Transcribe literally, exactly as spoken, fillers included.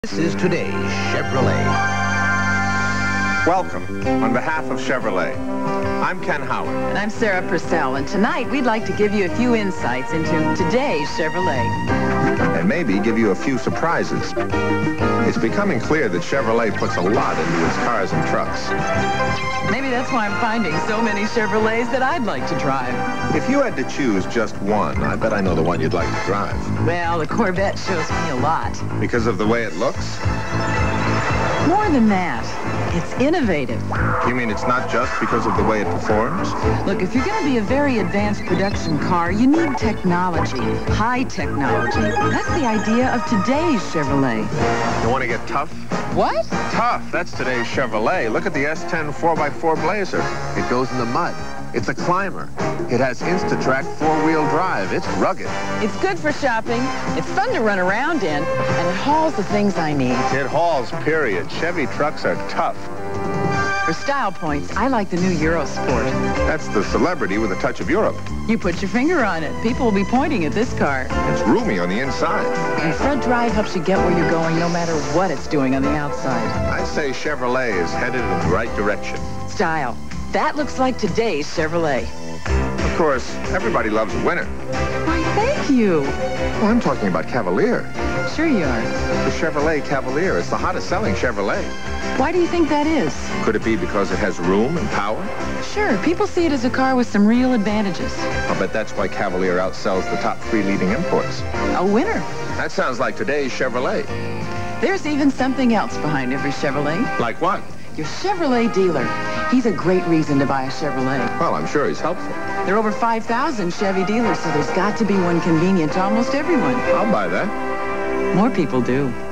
This is today's Chevrolet. Welcome on behalf of Chevrolet. I'm Ken Howard. And I'm Sarah Purcell, and tonight we'd like to give you a few insights into today's Chevrolet. And maybe give you a few surprises. It's becoming clear that Chevrolet puts a lot into its cars and trucks. Maybe that's why I'm finding so many Chevrolets that I'd like to drive. If you had to choose just one, I bet I know the one you'd like to drive. Well, the Corvette shows me a lot. Because of the way it looks? More than that, it's innovative. You mean it's not just because of the way it performs? Look, if you're going to be a very advanced production car, you need technology, high technology. That's the idea of today's Chevrolet. You want to get tough? What? Tough, that's today's Chevrolet. Look at the S ten four by four Blazer. It goes in the mud. It's a climber. It has Instatrack four-wheel drive. It's rugged. It's good for shopping. It's fun to run around in, and it hauls the things I need. It hauls, period. Chevy trucks are tough. For style points, I like the new Eurosport. That's the celebrity with a touch of Europe. You put your finger on it. People will be pointing at this car. It's roomy on the inside. And front drive helps you get where you're going no matter what it's doing on the outside. I say Chevrolet is headed in the right direction. Style. That looks like today's Chevrolet. Of course, everybody loves a winner. Why, thank you. Well, I'm talking about Cavalier. Sure you are. The Chevrolet Cavalier is the hottest selling Chevrolet. Why do you think that is? Could it be because it has room and power? Sure, people see it as a car with some real advantages. I'll bet that's why Cavalier outsells the top three leading imports. A winner. That sounds like today's Chevrolet. There's even something else behind every Chevrolet. Like what? Your Chevrolet dealer. He's a great reason to buy a Chevrolet. Well, I'm sure he's helpful. There are over five thousand Chevy dealers, so there's got to be one convenient to almost everyone. I'll buy that. More people do.